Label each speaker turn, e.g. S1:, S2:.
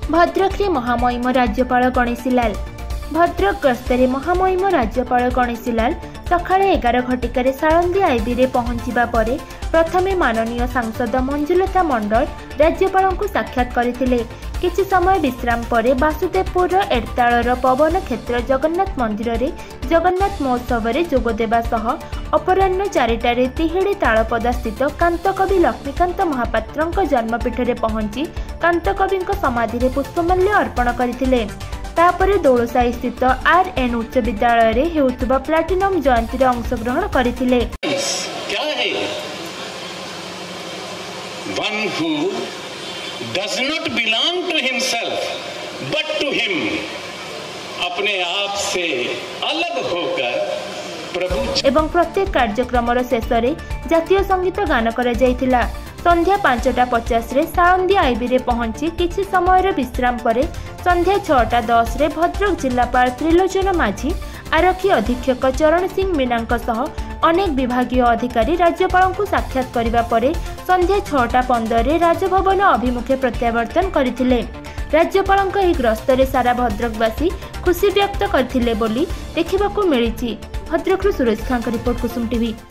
S1: भद्रक महामहिम राज्यपाल गणेशीलाल भद्रक गस्तर महामहिम राज्यपाल गणेशीलाल सकाळ 11 घटिकार साळंदी आईबी रे पहुंचवा परे प्रथमे माननीय सांसद मंजुलता मंडल राज्यपाल को साक्षात करथिले। किछि समय विश्राम परे वासुदेवपुर एड़ताळर पवन क्षेत्र जगन्नाथ मंदिर रे जगन्नाथ महोत्सव रे जोग देबा सह अपराह्न 4टारे तिहिड़ी तालपदा स्थित कांतकवि लक्ष्मीकांत महापात्रଙ୍କ जन्मपीठ रे पहुंची कांतकविଙ୍କ समाधि रे पुष्पमाल्य अर्पण करथिले। तापरे दौलसाही स्थित आरएन उच्च विद्यालय रे हेउतबा प्लाटिनम जयंती रे अंशग्रहण करथिले।
S2: क्या है? One who does not belong to himself but to him, अपने आप से अलग होकर प्रभु
S1: एवं प्रत्येक कार्यक्रम शेष में जातीय संगीत गान करा जायतिला। संध्या 5:50 रे साळंदी आईबी रे पहुंची किछि समय विश्राम परे संध्या 6:10 रे भद्रक जिलापाल त्रिलोचन माझी आरक्षी अधीक्षक चरण सिंह मीना सह अनेक विभागीय अधिकारी राज्यपाल को साक्षात करिबा परे संध्या 6:15 रे राजभवन अभिमुखे प्रत्यावर्तन करथिले। राज्यपाल एही गस्त रे सारा भद्रकवासी खुशी व्यक्त करथिले बोली देखिबाकू मिलिछि। भद्रकरू सुरेश खान का रिपोर्ट कुसुम टीवी।